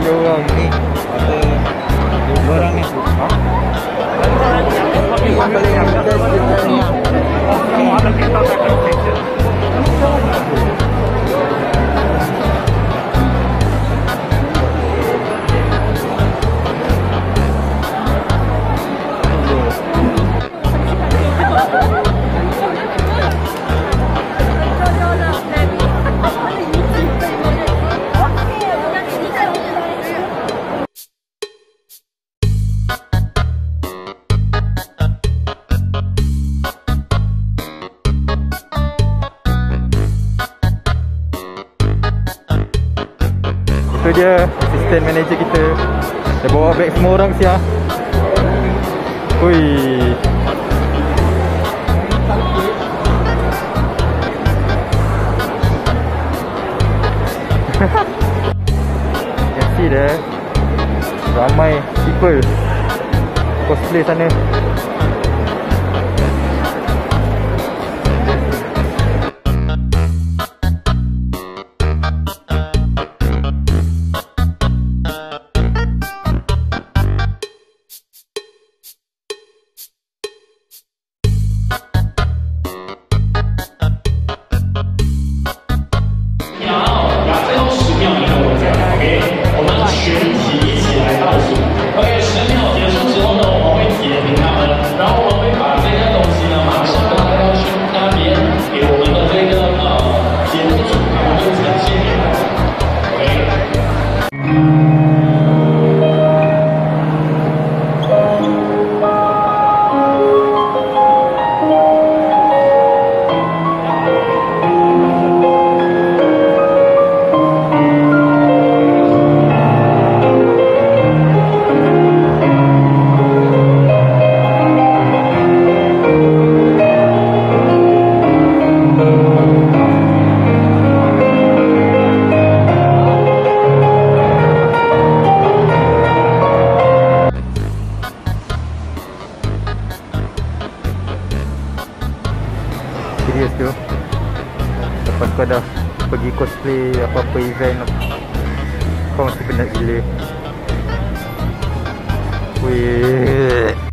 ada orang ni. Ada orang ni. Itu dia assistant manager kita. Dia bawa beg semua orang siap. Hui. You can see there, ramai people cosplay sana. Serius tu. Lepas kau dah pergi cosplay apa-apa event, kau mesti penat gila. Weh.